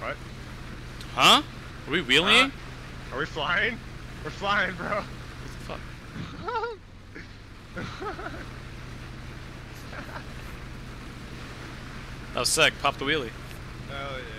What? Huh? Are we wheeling? Are we flying? We're flying, bro. What the fuck? That was sick. Pop the wheelie. Hell yeah.